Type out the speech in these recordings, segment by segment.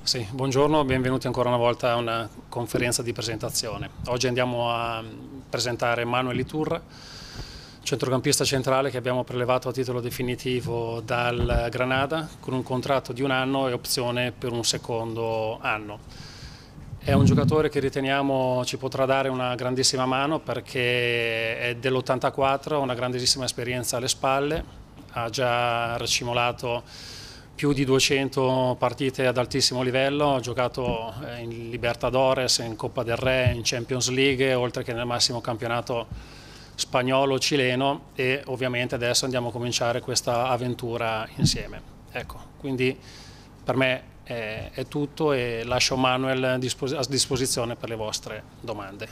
Sì, buongiorno, benvenuti ancora una volta a una conferenza di presentazione. Oggi andiamo a presentare Manuel Iturra, centrocampista centrale che abbiamo prelevato a titolo definitivo dal Granada con un contratto di 1 anno e opzione per un secondo anno. È un giocatore che riteniamo ci potrà dare una grandissima mano perché è dell'84, ha una grandissima esperienza alle spalle, ha già racimolato più di 200 partite ad altissimo livello, ha giocato in Libertadores, in Coppa del Re, in Champions League, oltre che nel massimo campionato spagnolo-cileno, e ovviamente adesso andiamo a cominciare questa avventura insieme. Ecco, quindi per me è tutto e lascio Manuel a disposizione per le vostre domande.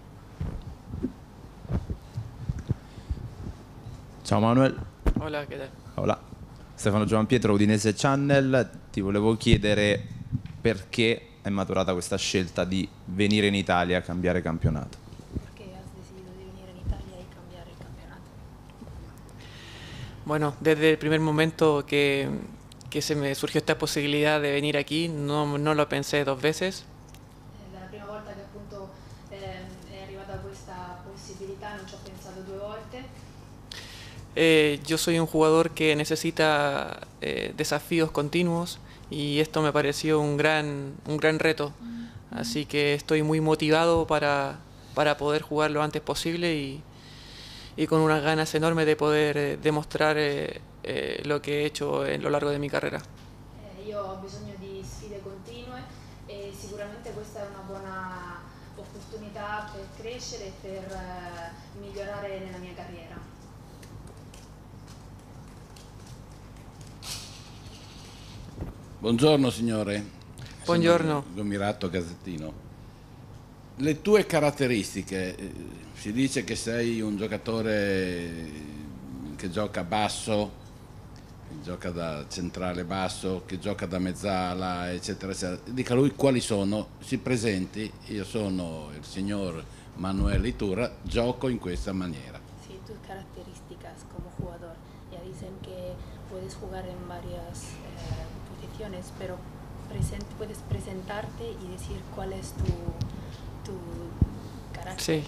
Ciao Manuel. Hola, ¿qué tal? Hola. Stefano Giovanpietro, Udinese Channel. Ti volevo chiedere perché è maturata questa scelta di venire in Italia a cambiare campionato. Perché has decidido de venir en Italia y cambiar el campeonato? Bueno, desde el primer momento que se me surgió esta posibilidad de venir aquí, no lo pensé dos veces. Dalla prima volta che appunto è arrivata questa possibilità non ci ho pensato due volte. Yo soy un jugador que necesita desafíos continuos y esto me pareció un gran reto. Así que estoy muy motivado para poder jugar lo antes posible y con unas ganas enormes de poder demostrar lo que he hecho en lo largo de mi carrera. Io ho bisogno di sfide continue e sicuramente questa è una buona opportunità per crescere e per migliorare nella mia carriera. Buongiorno signore. Buongiorno. Sono Gomirato Gazzettino. Le tue caratteristiche, si dice che sei un giocatore che gioca basso, che gioca da centrale basso, che gioca da mezzala, eccetera, eccetera. Dica lui quali sono, si presenti, io sono il signor Manuel Iturra, gioco in questa maniera. Sí, tus características como jugador. Ya dicen que puedes jugar en varias posiciones, pero puedes presentarte y decir cuál es tu carácter. Sí.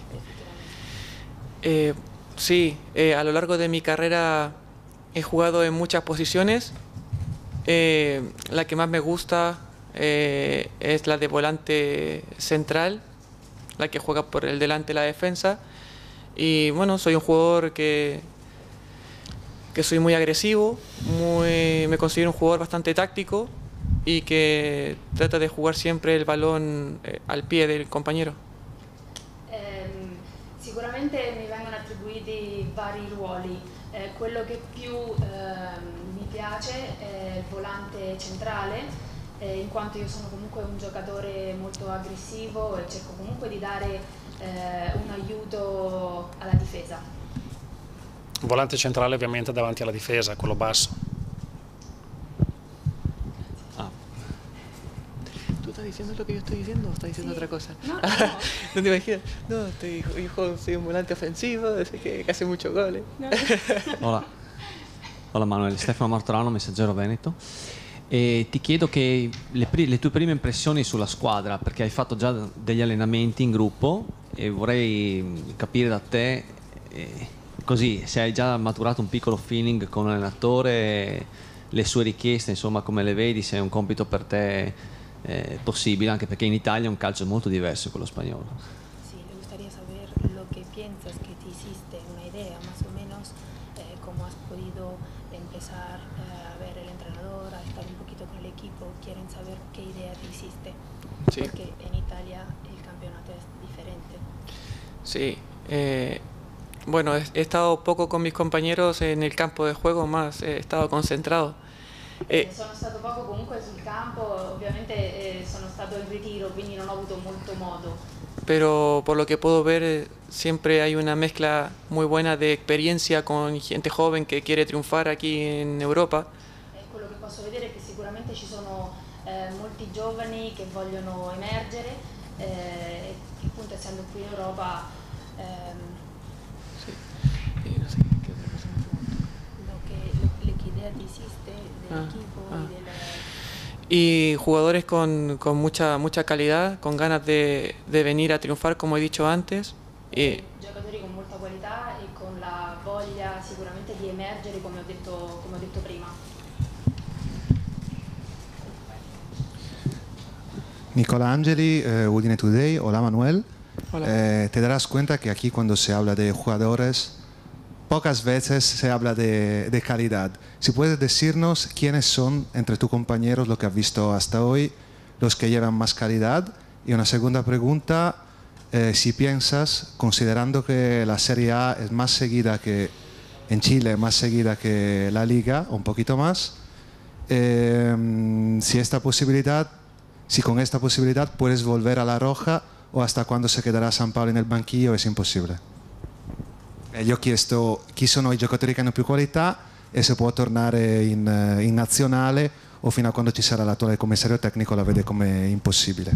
Sí, a lo largo de mi carrera he jugado en muchas posiciones. La que más me gusta es la de volante central, la que juega por el delante de la defensa. Y bueno, soy un jugador que soy muy agresivo, me considero un jugador bastante táctico y que trata de jugar siempre el balón al pie del compañero. Sicuramente mi vengono attribuiti vari ruoli, quello che più mi piace è il volante centrale, in quanto io sono comunque un giocatore molto aggressivo e cerco comunque di dare un aiuto alla difesa. Volante centrale ovviamente davanti alla difesa, quello basso. ¿Tú estás diciendo lo que yo estoy diciendo o estás diciendo Sí. otra cosa? No, no. ¿No te imaginas? No, soy un volante ofensivo, que hace muchos goles. Hola. Hola Manuel, Stefano Martorano, Messaggero Veneto. E ti chiedo che le tue prime impressioni sulla squadra, perché hai fatto già degli allenamenti in gruppo e vorrei capire da te così se hai già maturato un piccolo feeling con l'allenatore, le sue richieste, insomma come le vedi, se è un compito per te possibile, anche perché in Italia è un calcio molto diverso da quello spagnolo. Sí, le gustaría saber lo que piensas que te hiciste, una idea más o menos, cómo has podido empezar a ver el entrenador, a estar un poquito con el equipo, quieren saber qué idea te hiciste, Sí. porque en Italia el campeonato es diferente. Sí, bueno, he estado poco con mis compañeros en el campo de juego, más he estado concentrado. Sono stato poco comunque sul campo, ovviamente sono stato in ritiro, quindi non ho avuto molto modo. Pero por lo que puedo ver, siempre hay una mezcla muy buena de experiencia con gente joven que quiere triunfar aquí en Europa. Quello che posso vedere è che sicuramente ci sono molti giovani che vogliono emergere e appunto essendo qui in Europa Sí. No sé qué otra cosa me preguntó. che idea ti hiciste del equipo y y jugadores con mucha calidad, con ganas de venir a triunfar, como he dicho antes. Giocatori con molta qualità e con la voglia sicuramente di emergere, come ho detto prima. Nicola Angeli, Udine Today. Hola Manuel. Hola. Te darás cuenta que aquí cuando se habla de jugadores, pocas veces se habla de calidad. Si puedes decirnos quiénes son entre tus compañeros, lo que has visto hasta hoy, los que llevan más calidad. Y una segunda pregunta, si piensas, considerando que la Serie A es más seguida que en Chile, más seguida que la Liga, un poquito más, si con esta posibilidad puedes volver a la roja o hasta cuando se quedarà San Paolo nel banchillo, è impossibile. Gli ho chiesto chi sono i giocatori che hanno più qualità e se può tornare in nazionale o fino a quando ci sarà l'attuale commissario tecnico la vede come impossibile.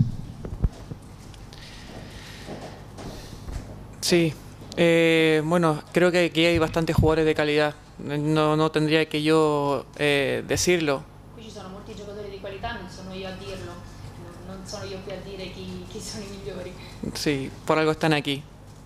Sí, bueno, creo que aquí hay bastantes jugadores de calidad. No tendría que yo decirlo. Qui ci sono molti giocatori di qualità, non sono io a dirlo, non sono io qui a dire chi sono i migliori. Sí, por algo están aquí.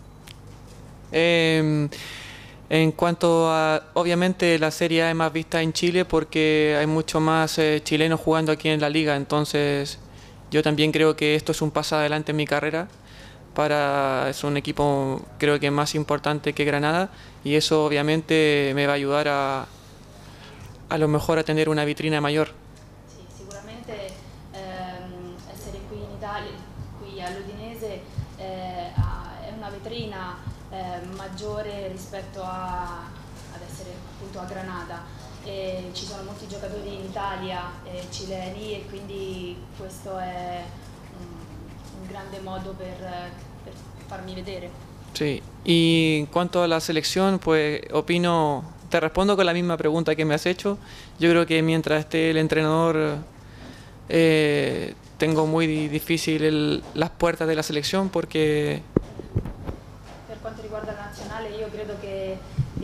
En cuanto a, obviamente la Serie A es más vista en Chile porque hay mucho más chilenos jugando aquí en la liga, entonces yo también creo que esto es un paso adelante en mi carrera. Es un equipo creo que más importante que Granada y eso obviamente me va a ayudar a lo mejor a tener una vitrina mayor. Sì, sicuramente essere qui in Italia, qui all'Udinese, è una vetrina maggiore rispetto ad essere appunto a Granada. Ci sono molti giocatori in Italia, cileni, e quindi questo è un grande modo per farmi vedere. Sí, y en cuanto a la selección, pues opino, te respondo con la misma pregunta que me has hecho. Yo creo que mientras esté el entrenador tengo muy difícil las puertas de la selección porque... Per quanto riguarda la nazionale, io credo che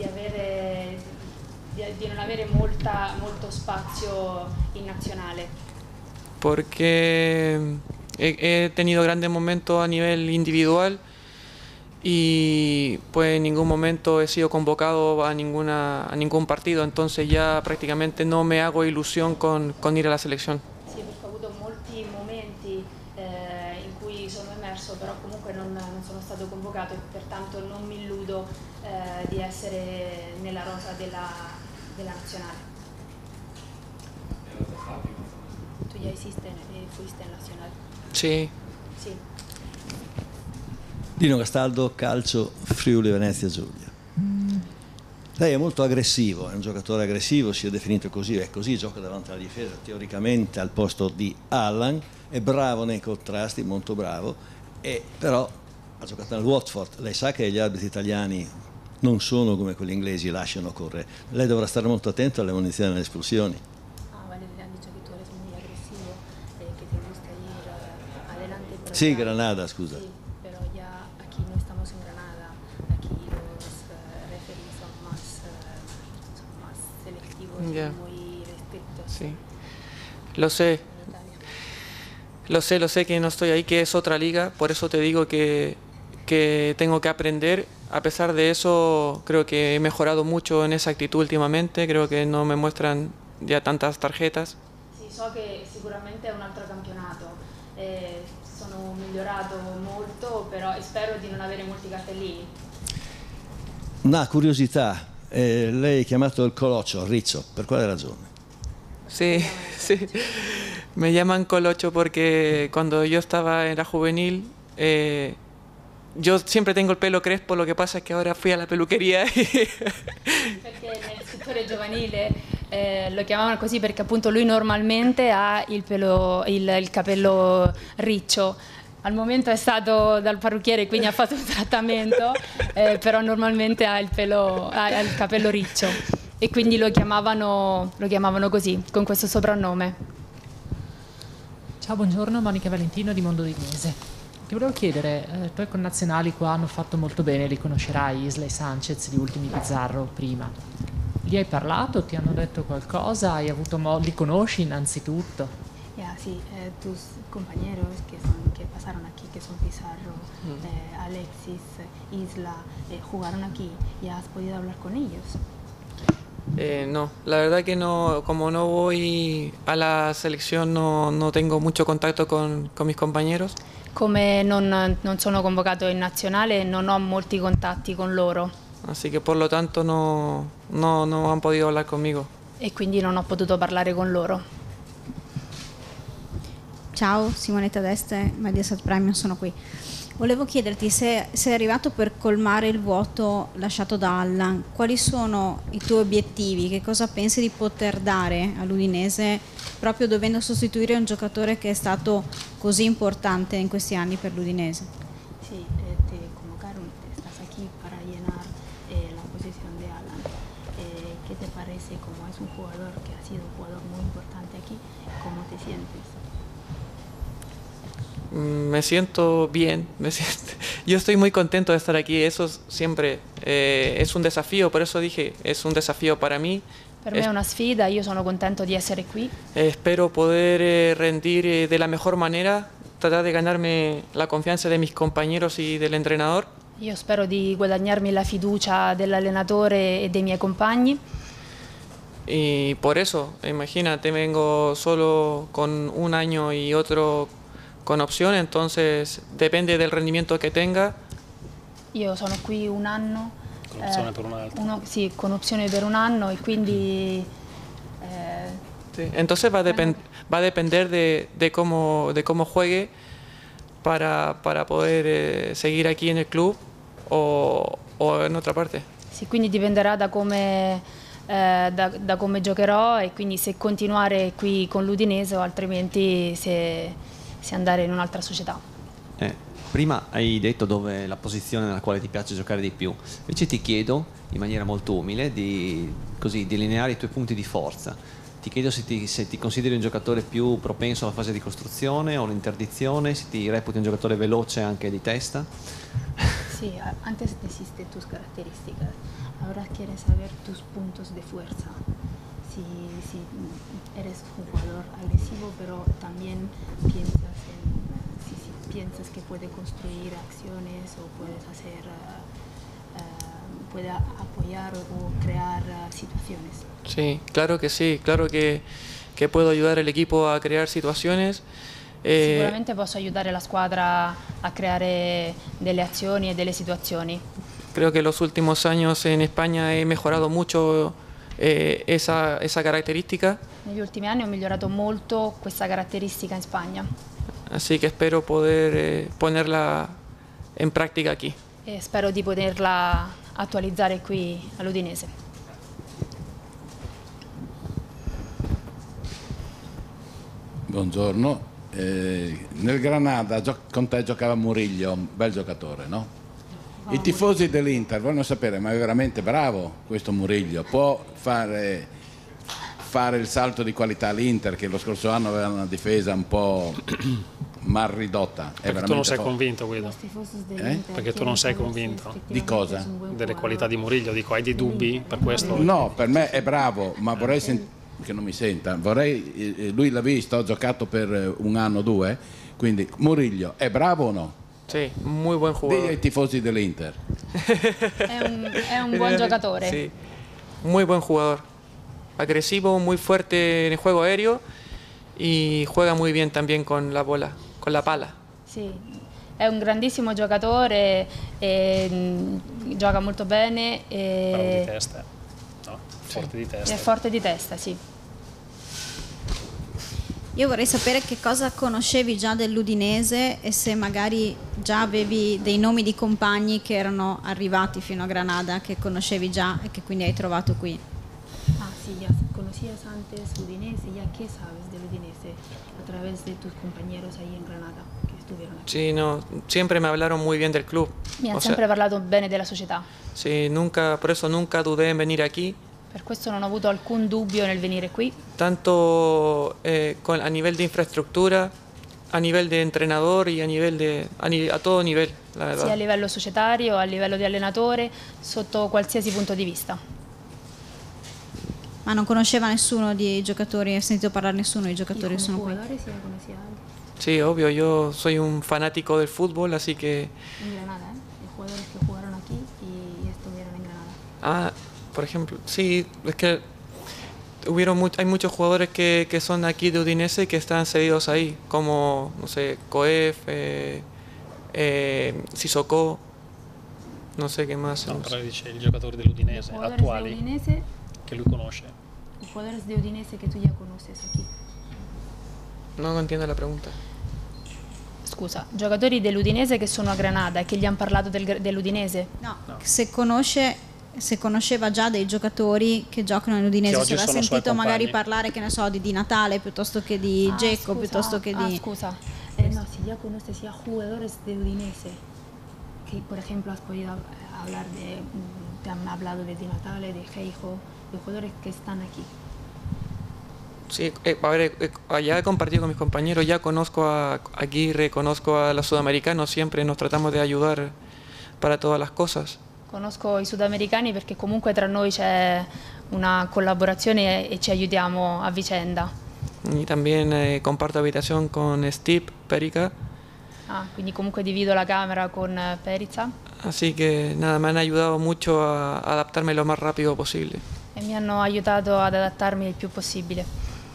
di non avere molto spazio in nazionale. Porque he tenido grandes momentos a nivel individual y pues en ningún momento he sido convocado a ningún partido, entonces ya prácticamente no me hago ilusión con ir a la selección. Sì, perché ho avuto molti momenti in cui sono emerso, però comunque non sono stato convocato e pertanto non mi illudo di essere nella rosa della nazionale. Tu ya hiciste e fuiste in nazionale? Sí. Sì. Dino Castaldo, Calcio, Friuli Venezia Giulia. Lei è molto aggressivo, è un giocatore aggressivo, si è definito così, è così, gioca davanti alla difesa teoricamente al posto di Allan, è bravo nei contrasti, molto bravo, però ha giocato nel Watford. Lei sa che gli arbitri italiani non sono come quelli inglesi, lasciano correre. Lei dovrà stare molto attento alle munizioni e alle espulsioni. Vale, le han dicho que tú eres muy agresivo, que te gusta ir adelante. Pero Sì, ya, Granada, scusa. Sí, pero ya aquí no estamos en Granada, aquí los referees son más selectivos, Ya. muy estrictos. Sí, lo sé. En Italia. Lo sé que no estoy ahí, que es otra liga, por eso te digo que tengo que aprender. A pesar de eso, creo que he mejorado mucho en esa actitud últimamente, creo que no me muestran ya tantas tarjetas. Sì, so che sicuramente è un altro campionato, sono migliorato molto, però spero di non avere molti cartellini. Una curiosità, lei è chiamato il Coloccio, Rizzo, per quale ragione? Sí, sí. Me llaman Colocho porque cuando yo estaba en la juvenil, yo siempre tengo el pelo crespo, lo que pasa es que ahora fui a la peluquería. Perché nel settore giovanile lo chiamavano così perché appunto lui normalmente ha il capello riccio. Al momento è stato dal parrucchiere, quindi ha fatto un trattamento, però normalmente ha il capello riccio e quindi lo chiamavano così, con questo soprannome. Ciao, buongiorno, Monica Valentino di Mondo Udinese. Ti volevo chiedere, i tuoi connazionali qua hanno fatto molto bene, li conoscerai, Isla e Sanchez, gli ultimi Pizarro prima. Li hai parlato? Ti hanno detto qualcosa? Hai avuto li conosci innanzitutto? Ya, sí, tus compañeros que pasaron aquí, que son Pizarro, Alexis, Isla, jugaron aquí, ¿ya has podido hablar con ellos? No, la verdad que no, como no voy a la selección no tengo mucho contacto con mis compañeros. Come non sono convocato in nazionale, non ho molti contatti con loro. Así que por lo tanto no han podido hablar conmigo. E quindi non ho potuto parlare con loro. Ciao, Simonetta D'Este, Mediaset Premium, sono qui. Volevo chiederti se sei arrivato per colmare il vuoto lasciato da Allan, quali sono i tuoi obiettivi, che cosa pensi di poter dare all'Udinese proprio dovendo sostituire un giocatore che è stato così importante in questi anni per l'Udinese? Sí, te convocaron, estás aquí para llenar la posición de Alan. ¿Qué te parece como es un jugador que ha sido un jugador muy importante aquí? ¿Cómo te sientes? Me siento bien, yo estoy muy contento de estar aquí, eso siempre es un desafío, por eso dije, es un desafío para mí. Per me è una sfida, io sono contento di essere qui. Espero poder rendir de la mejor manera, tratar de ganarme la confianza de mis compañeros y del entrenador. Io spero di guadagnarmi la fiducia dell'allenatore e dei miei compagni. Y por eso, imagínate, vengo solo con un año y otro con opción, entonces depende del rendimiento que tenga. Io sono qui un anno, Con opzione per un altro. sì, con opzione per un anno e quindi Sí, entonces va a depender de cómo juegue para poder seguir aquí en el club o en otra parte. sì, quindi dipenderà da come giocherò e quindi se continuare qui con l'Udinese o altrimenti se andare in un'altra società. Prima hai detto dove è la posizione nella quale ti piace giocare di più, invece ti chiedo in maniera molto umile di delineare i tuoi punti di forza. Ti chiedo se ti consideri un giocatore più propenso alla fase di costruzione o all'interdizione, se ti reputi un giocatore veloce anche di testa. Sí, antes dijiste tus características, ahora quieres saber tus puntos de fuerza. Si eres un jugador agresivo, pero también piensas que puede construir acciones o puede apoyar o crear situaciones. Sí, claro que puedo ayudar al equipo a crear situaciones. Sicuramente posso aiutare la squadra a creare delle azioni e delle situazioni. Creo que en los últimos años en España he mejorado mucho esa característica. Negli ultimi anni ho migliorato molto questa caratteristica in Spagna. Así que espero poder ponerla en práctica aquí. E spero di poterla attualizzare qui all'Udinese. Buongiorno. Nel Granada con te giocava Murillo, un bel giocatore, no? I tifosi dell'Inter vogliono sapere, ma è veramente bravo questo Murillo? Può fare il salto di qualità all'Inter, che lo scorso anno aveva una difesa un po' mal ridotta? Perché tu non sei convinto, Guido? Perché tu non sei convinto? Di cosa? Delle qualità di Murillo, dico, hai dei dubbi per questo? No, per me è bravo, ma vorrei che non mi senta, lui l'ha visto, ho giocato per un anno o due, quindi Murillo è bravo o no? Sí, muy buen jugador. Dì ai tifosi dell'Inter. È un buon giocatore. Sí, muy buen jugador. Agresivo, muy fuerte en el juego aéreo y juega muy bien también con la bola, con la pala. Sì, è un grandissimo giocatore, gioca molto bene. Bravo di testa, no? Forte di testa. È forte di testa, sì. Io vorrei sapere che cosa conoscevi già dell'Udinese e se magari già avevi dei nomi di compagni che erano arrivati fino a Granada, che conoscevi già e che quindi hai trovato qui. Ah, sí, ya conocías antes Udinese, ya qué sabes del Udinese a través de tus compañeros ahí en Granada que estuvieron aquí. Sí, no, siempre me hablaron muy bien del club. Mi hanno sempre parlato bene della società. Sí, por eso nunca dudé en venir aquí. Per questo non ho avuto alcun dubbio nel venire qui. Tanto a nivel de infraestructura, a nivel de entrenador y a todo nivel, la verdad. Sia a livello societario, a livello di allenatore, sotto qualsiasi punto di vista. Ma non conosceva nessuno dei giocatori, ha sentito parlare nessuno dei giocatori che sono qui? Sí, obvio, yo soy un fanático del fútbol, así que... En Granada, los jugadores que jugaron aquí y estuvieron en Granada. Ah, por ejemplo, sí, es que hay muchos jugadores que son aquí de Udinese y que están cedidos ahí, como, no sé, Coef, Sissoko, no sé qué más. No, però dice i giocatori dell'Udinese attuali Udinese, che lui conosce. los jugadores de Udinese que tú ya conoces aquí. No entiendo la pregunta. Scusa, giocatori dell'Udinese che sono a Granada e che gli hanno parlato dell'Udinese? No. Se conosceva già dei giocatori che giocano in Udinese, se aveva sentito magari parlare, che ne so, di Natal piuttosto che di Dzeko, piuttosto che di... Scusa, no, si ya conoces ya jugadores de Udinese, que por ejemplo has podido hablar te han hablado de Di Natale, de Geijo, de jugadores que están aquí. Sí, a ver, ya he compartido con mis compañeros, ya conozco a Aguirre, conozco a los sudamericanos, siempre nos tratamos de ayudar para todas las cosas. Conosco i sudamericani perché comunque tra noi c'è una collaborazione e ci aiutiamo a vicenda. Y también comparto habitación con Steve Perica. Quindi comunque divido la camera con Perica. Así que nada, me han ayudado mucho a adaptarme lo más rápido posible. E mi hanno aiutato ad adattarmi il più possibile.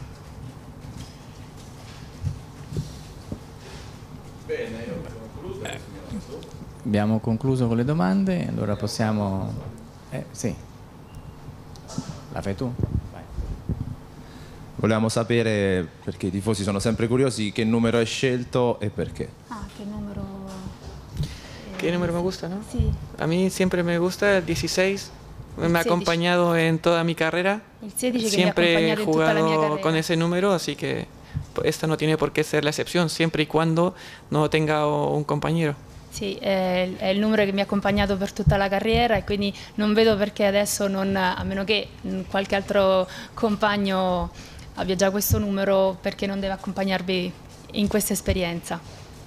Bene, io concludo. Abbiamo concluso con le domande, allora possiamo... sì. La fai tu? Vai. Volevamo sapere, perché i tifosi sono sempre curiosi, che numero hai scelto e perché. Che numero... ¿Qué número me gusta, no? Sí. A mí siempre me gusta el 16. Me ha acompañado en toda mi carrera. Il 16 siempre che mi ha accompagnato in tutta la mia jugado carriera. con ese número, así que esta no tiene por qué ser la excepción, siempre y cuando no tenga un compañero. Sì, è il numero che mi ha accompagnato per tutta la carriera e quindi non vedo perché adesso non, a meno che qualche altro compagno abbia già questo numero, perché non deve accompagnarvi in questa esperienza.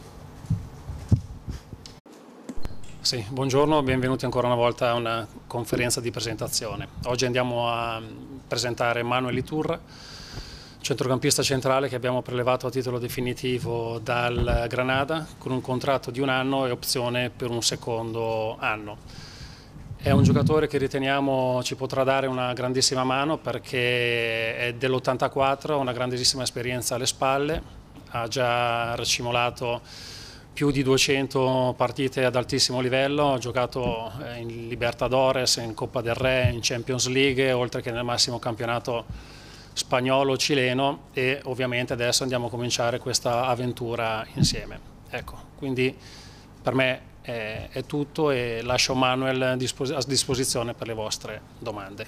Sì, buongiorno, benvenuti ancora una volta a una conferenza di presentazione. Oggi andiamo a presentare Manuel Iturra, centrocampista centrale che abbiamo prelevato a titolo definitivo dal Granada con un contratto di 1 anno e opzione per un secondo anno. È un giocatore che riteniamo ci potrà dare una grandissima mano perché è dell'84, ha una grandissima esperienza alle spalle, ha già racimolato più di 200 partite ad altissimo livello, ha giocato in Libertadores, in Coppa del Re, in Champions League, oltre che nel massimo campionato spagnolo-cileno, e ovviamente adesso andiamo a cominciare questa avventura insieme. Ecco, quindi per me è tutto e lascio Manuel a disposizione per le vostre domande.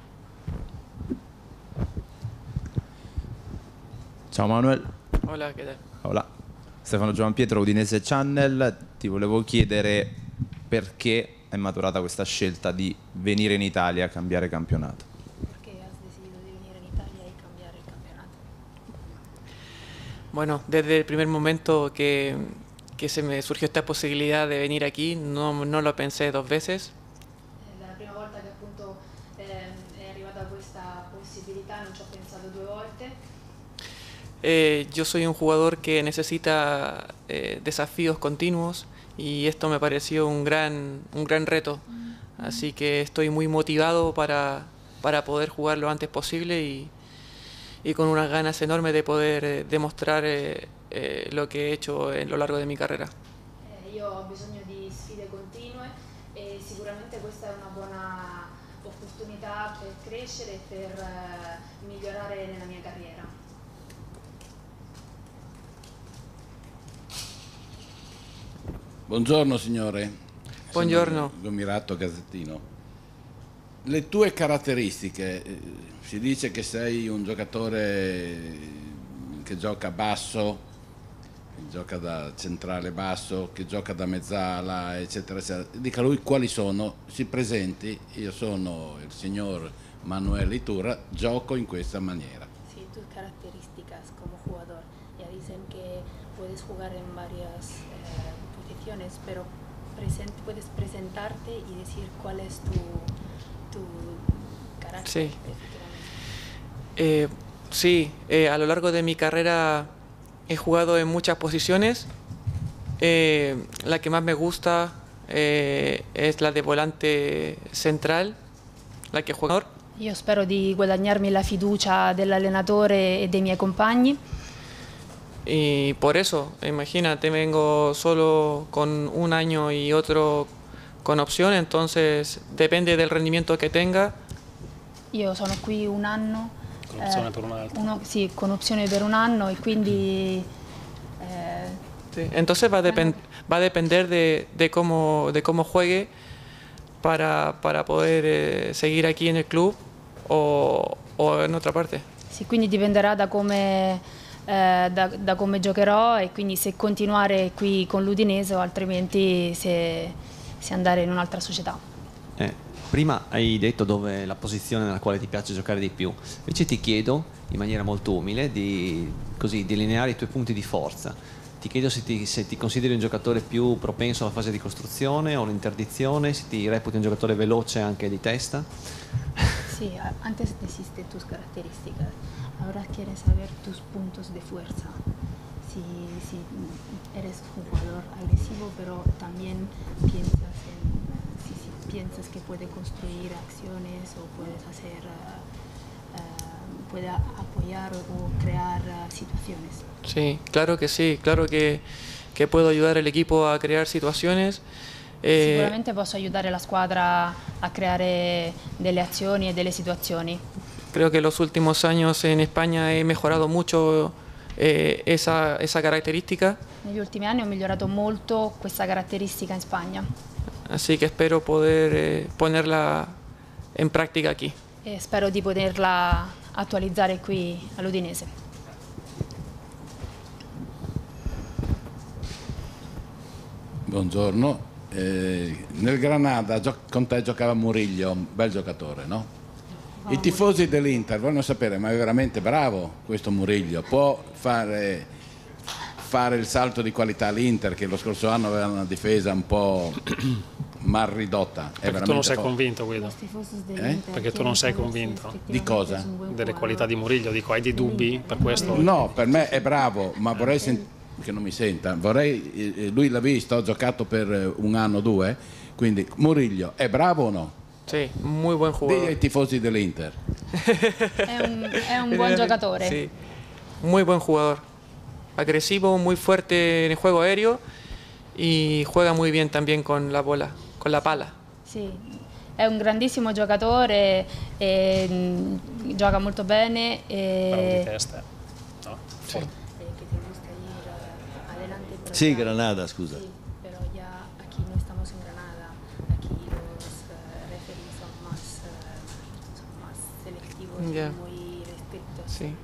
Ciao Manuel. Hola, ¿qué tal? Hola. Stefano Giovanpietro, Udinese Channel. Ti volevo chiedere perché è maturata questa scelta di venire in Italia a cambiare campionato. Bueno, desde el primer momento que se me surgió esta posibilidad de venir aquí, no lo pensé 2 veces. La prima volta che appunto è arrivata questa possibilità non ci ho pensato 2 volte. Yo soy un jugador que necesita desafíos continuos y esto me pareció un gran reto. Así que estoy muy motivado para poder jugar lo antes posible y con unas ganas enormes de poder demostrar lo que he hecho a lo largo de mi carrera. Io ho bisogno di sfide continue e sicuramente questa è una buona opportunità per crescere e per migliorare nella mia carriera. Buongiorno signore. Buongiorno. Gomirato Gazzettino. Le tue caratteristiche, si dice che sei un giocatore che gioca basso, che gioca da centrale basso, che gioca da mezzala, eccetera, eccetera. Dica lui quali sono, si presenti, io sono il signor Manuel Iturra, gioco in questa maniera. Sí, tus características como jugador. Ya dicen que puedes jugar en varias posiciones, pero puedes presentarte y decir cuál es tu carácter. Sí. Sí, a lo largo de mi carrera he jugado en muchas posiciones. La que más me gusta es la de volante central, la que juega. Io spero di guadagnarmi la fiducia dell'allenatore e dei miei compagni. Y por eso, imagínate, vengo solo con un año y otro con opción, entonces depende del rendimiento que tenga. Io sono qui un anno, Con opzione per un altro. sì, con opzione per un anno e quindi Sí, entonces va a depender de cómo juegue para poder seguir aquí en el club o en otra parte. sì, quindi dipenderà da come giocherò e quindi se continuare qui con l'Udinese o altrimenti se andare in un'altra società. Prima hai detto dove la posizione nella quale ti piace giocare di più, invece ti chiedo in maniera molto umile di delineare i tuoi punti di forza. Ti chiedo se ti consideri un giocatore più propenso alla fase di costruzione o all'interdizione, se ti reputi un giocatore veloce anche di testa. Sí, antes dijiste tus características, ahora quieres saber tus puntos de fuerza. Si eres un jugador agresivo, pero también piensas que puede construir acciones o puede apoyar o crear situaciones. Sí, claro que puedo ayudar al equipo a crear situaciones. Sicuramente posso aiutare la squadra a creare delle azioni e delle situazioni. Creo que en los últimos años en España he mejorado mucho esa característica. Negli ultimi anni ho migliorato molto questa caratteristica in Spagna. Así que espero poder ponerla en práctica aquí. E spero di poterla attualizzare qui all'Udinese. Buongiorno. Nel Granada con te giocava Murillo, un bel giocatore, no? I tifosi dell'Inter vogliono sapere, ma è veramente bravo questo Murillo? Può fare il salto di qualità all'Inter, che lo scorso anno aveva una difesa un po' mal ridotta? Perché tu non sei convinto, Guido? Perché tu non sei convinto? Di cosa? Delle qualità di Murillo, dico, hai dei dubbi per questo? No, per me è bravo, ma vorrei che non mi senta, lui l'ha visto, ho giocato per un anno o due, quindi Murillo è bravo o no? Sí, muy buen jugador. Dì ai tifosi dell'Inter. È un buon giocatore. Sí, muy buen jugador. Agresivo, muy fuerte en el juego aéreo y juega muy bien también con la bola, con la pala. Sì, è un grandissimo giocatore, gioca molto bene. Bravo di testa. No? Sì. Sí, Granada, scusa. Sí, pero ya aquí no estamos en Granada, aquí los referees son más selectivos y muy restrictos. Sí,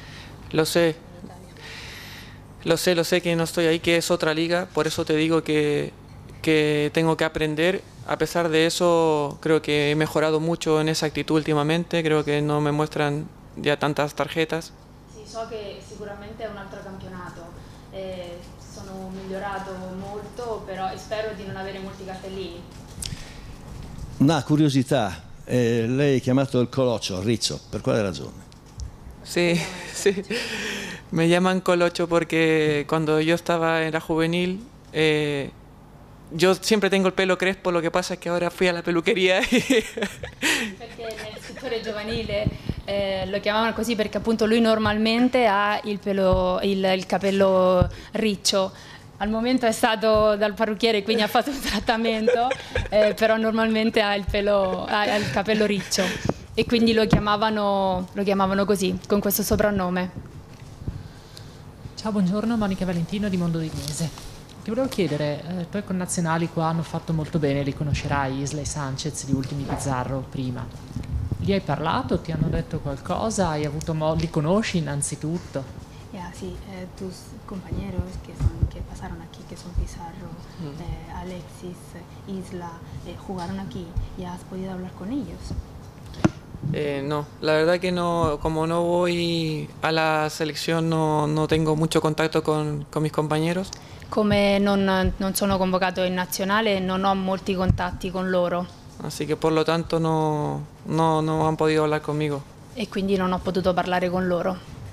lo sé que no estoy ahí, que es otra liga, por eso te digo que tengo que aprender. A pesar de eso, creo que he mejorado mucho en esa actitud últimamente, creo que no me muestran ya tantas tarjetas. Sì, so che sicuramente è un altro campionato. Sono migliorato molto, però spero di non avere molti cartellini. Una curiosità, lei è chiamato il Colocho, Rizzo, per quale ragione? Sí, sí, me llaman Colocho porque cuando yo estaba en la juvenil, yo siempre tengo el pelo crespo, lo que pasa es que ahora fui a la peluquería. Perché nel settore giovanile lo chiamavano così perché appunto lui normalmente ha il capello riccio. Al momento è stato dal parrucchiere, quindi ha fatto un trattamento, però normalmente ha il capello riccio e quindi lo chiamavano così, con questo soprannome. Ciao, buongiorno, Monica Valentino di Mondo di Gnese. Ti volevo chiedere, i tuoi connazionali qua hanno fatto molto bene, li conoscerai, Isla e Sanchez, gli ultimi Pizarro prima. Li hai parlato? Ti hanno detto qualcosa? Hai avuto li conosci innanzitutto? Ya, sí, tus compañeros que pasaron aquí, que son Pizarro, Alexis, Isla, jugaron aquí, ¿ya has podido hablar con ellos? No, la verdad que no, como no voy a la selección no tengo mucho contacto con mis compañeros. Come non sono convocato in nazionale, non ho molti contatti con loro. Así que por lo tanto no han podido hablar conmigo. e quindi non ho potuto parlare con loro.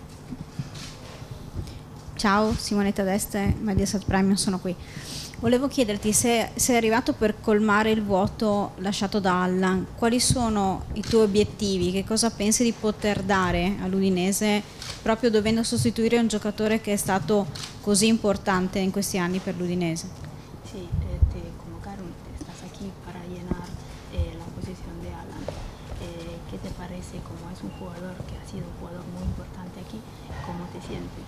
Ciao, Simonetta D'Este, Mediaset Premium, sono qui. Volevo chiederti se sei arrivato per colmare il vuoto lasciato da Allan, quali sono i tuoi obiettivi, che cosa pensi di poter dare all'Udinese proprio dovendo sostituire un giocatore che è stato così importante in questi anni per l'Udinese? Sí, te convocaron, estás aquí para llenar la posición de Allan. ¿Qué te parece como es un jugador que ha sido un jugador muy importante aquí? ¿Cómo te sientes?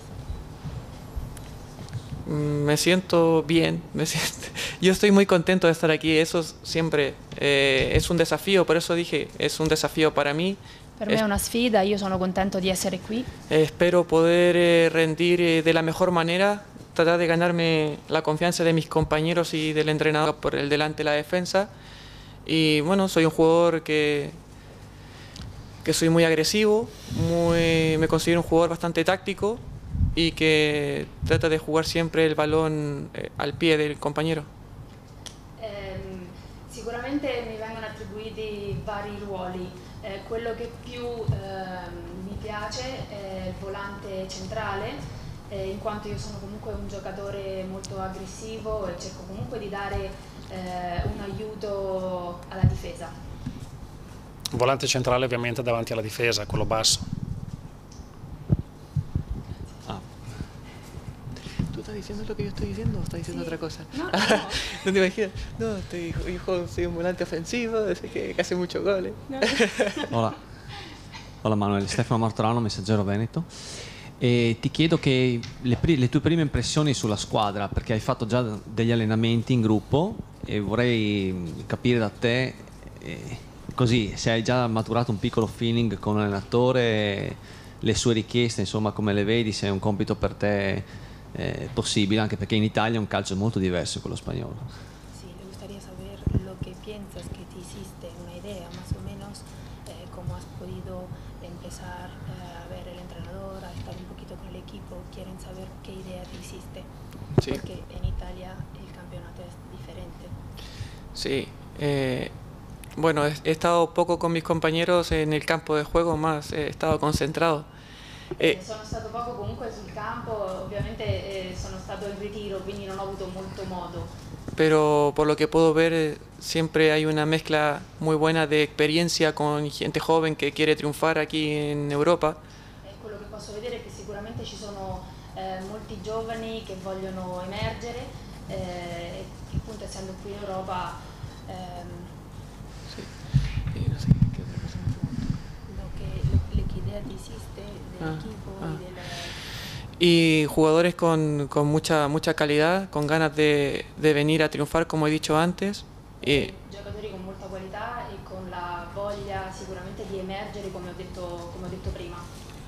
Me siento bien, yo estoy muy contento de estar aquí, eso siempre es un desafío, por eso dije, es un desafío para mí. Per me è una sfida, io sono contento di essere qui. Espero poder rendir de la mejor manera, tratar de ganarme la confianza de mis compañeros y del entrenador por el delante de la defensa. Y bueno, soy un jugador que soy muy agresivo, me considero un jugador bastante táctico y que trata de jugar siempre el balón al pie del compañero. Sicuramente mi vengono attribuiti vari ruoli, quello che più mi piace è il volante centrale, in quanto io sono comunque un giocatore molto aggressivo e cerco comunque di dare un aiuto alla difesa. Volante centrale ovviamente davanti alla difesa, quello basso. ¿Estás diciendo lo que yo estoy diciendo o estás diciendo Sí. otra cosa? No, No te imaginas. No, soy un volante ofensivo, así que hace muchos goles. Hola Manuel, Stefano Martorano, Messaggero Veneto. E ti chiedo che le tue prime impressioni sulla squadra, perché hai fatto già degli allenamenti in gruppo e vorrei capire da te così se hai già maturato un piccolo feeling con l'allenatore, le sue richieste, insomma come le vedi, se è un compito per te possibile, anche perché in Italia un calcio molto diverso da quello spagnolo. Sí, le gustaría saber lo que piensas que te hiciste, una idea más o menos, cómo has podido empezar a ver el entrenador, a estar un poquito con el equipo, quieren saber qué idea te hiciste, Sí. porque en Italia el campeonato es diferente. Sí, bueno, he estado poco con mis compañeros en el campo de juego, más he estado concentrado. Sono stato poco comunque sul campo, ovviamente sono stato in ritiro, quindi non ho avuto molto modo. Pero por lo que puedo ver, siempre hay una mezcla muy buena de experiencia con gente joven que quiere triunfar aquí en Europa. Quello che posso vedere è che sicuramente ci sono molti giovani che vogliono emergere e appunto essendo qui in Europa No sé, ¿qué otra cosa me preguntó? ¿Qué idea te hiciste del equipo y de la... Y jugadores con mucha calidad, con ganas de venir a triunfar, como he dicho antes. giocatori con molta qualità e con la voglia sicuramente di emergere, come ho detto prima.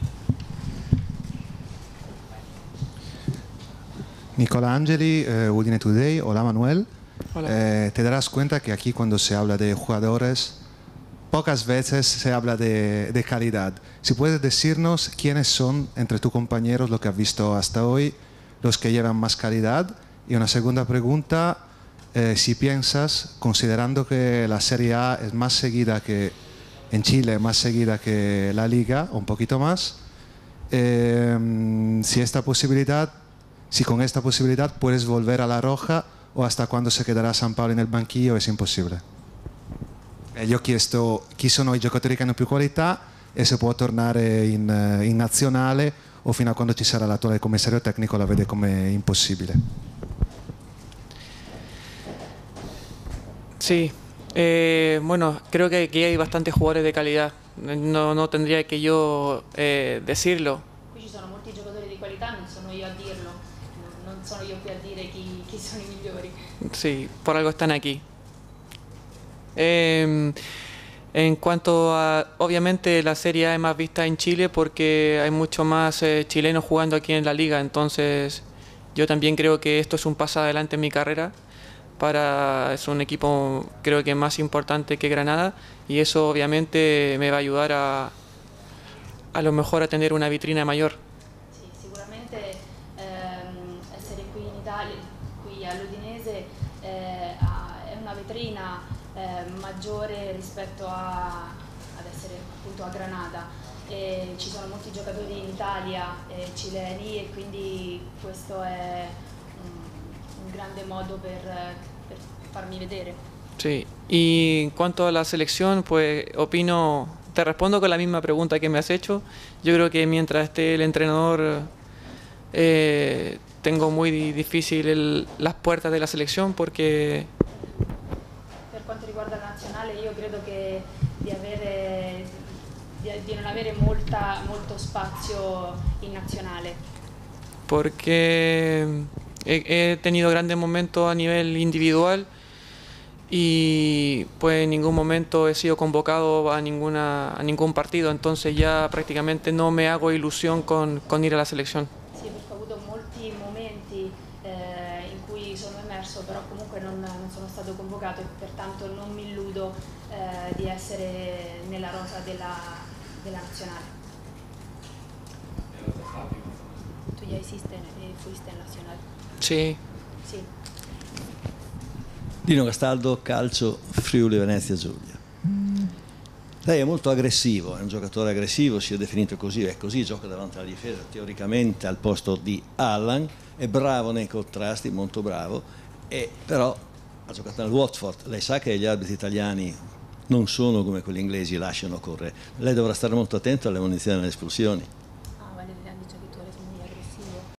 Nicola Angeli, Udine Today. Hola Manuel. Hola. Te darás cuenta que aquí cuando se habla de jugadores, pocas veces se habla de calidad. Si puedes decirnos quiénes son entre tus compañeros, lo que has visto hasta hoy, los que llevan más calidad. Y una segunda pregunta, si piensas, considerando que la Serie A es más seguida que en Chile, más seguida que la Liga, un poquito más, si con esta posibilidad puedes volver a la Roja o hasta cuando se quedará San Paolo nel banchillo è impossibile. Gli ho chiesto chi sono i giocatori che hanno più qualità e se può tornare in nazionale o fino a quando ci sarà l'attuale commissario tecnico la vede come impossibile. Sí, bueno, creo que aquí hay bastantes jugadores de calidad. No tendría que yo decirlo. Qui ci sono molti giocatori di qualità, non sono io a dirlo, non sono io qui a dire chi sono i migliori. Sí, por algo están aquí. En cuanto a, obviamente la Serie A es más vista en Chile porque hay mucho más chilenos jugando aquí en la liga, entonces yo también creo que esto es un paso adelante en mi carrera. Es un equipo creo que más importante que Granada y eso obviamente me va a ayudar a lo mejor a tener una vitrina mayor. Sì, sicuramente essere qui in Italia, qui all'Udinese è una vetrina maggiore rispetto ad essere appunto a Granada e ci sono molti giocatori in Italia cileni e quindi questo è un grande modo per farmi vedere. Sí, y en cuanto a la selección, pues opino, te respondo con la misma pregunta que me has hecho. Yo creo que mientras esté el entrenador tengo muy difícil las puertas de la selección porque... Per quanto riguarda la nazionale io credo che di non avere molto spazio in nazionale. Porque he tenido grandes momentos a nivel individual y pues en ningún momento he sido convocado a ningún partido, entonces ya prácticamente no me hago ilusión con ir a la selección. Sì, perché ho avuto molti momenti in cui sono emerso, però comunque non sono stato convocato e pertanto non mi illudo di essere nella rosa della nazionale. Tu ya hiciste, fuiste en nacional. Sí. Sì. Dino Castaldo, calcio Friuli Venezia Giulia. Lei è molto aggressivo, è un giocatore aggressivo, si è definito così, è così, gioca davanti alla difesa, teoricamente al posto di Allan, è bravo nei contrasti, molto bravo, e però ha giocato nel Watford. Lei sa che gli arbitri italiani non sono come quelli inglesi, lasciano correre. Lei dovrà stare molto attento alle munizioni e alle espulsioni.